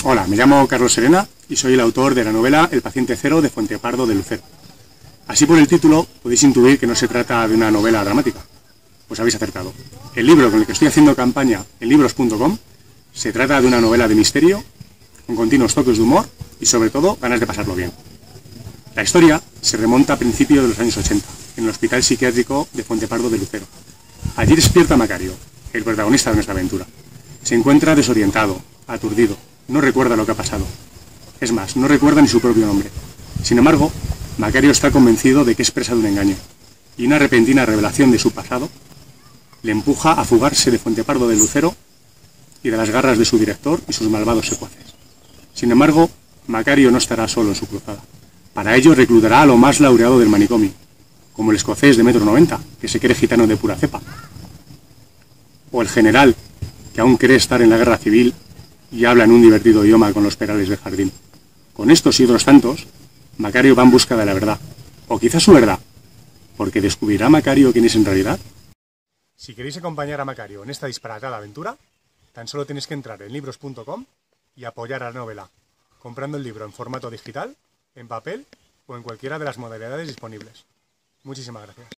Hola, me llamo Carlos Serena y soy el autor de la novela El paciente cero de Fuentepardo de Lucero. Así por el título podéis intuir que no se trata de una novela dramática. Pues habéis acertado. El libro con el que estoy haciendo campaña en libros.com se trata de una novela de misterio, con continuos toques de humor y sobre todo ganas de pasarlo bien. La historia se remonta a principios de los años 80, en el hospital psiquiátrico de Fuentepardo de Lucero. Allí despierta Macario, el protagonista de nuestra aventura. Se encuentra desorientado, aturdido, no recuerda lo que ha pasado. Es más, no recuerda ni su propio nombre. Sin embargo, Macario está convencido de que es presa de un engaño, y una repentina revelación de su pasado le empuja a fugarse de Fuentepardo de Lucero y de las garras de su director y sus malvados secuaces. Sin embargo, Macario no estará solo en su cruzada. Para ello reclutará a lo más laureado del manicomio, como el escocés de 1,90 m, que se cree gitano de pura cepa, o el general, que aún cree estar en la guerra civil y habla en un divertido idioma con los perales del jardín. Con estos y otros tantos, Macario va en busca de la verdad, o quizás su verdad, porque ¿descubrirá Macario quién es en realidad? Si queréis acompañar a Macario en esta disparatada aventura, tan solo tenéis que entrar en libros.com y apoyar a la novela, comprando el libro en formato digital, en papel o en cualquiera de las modalidades disponibles. Muchísimas gracias.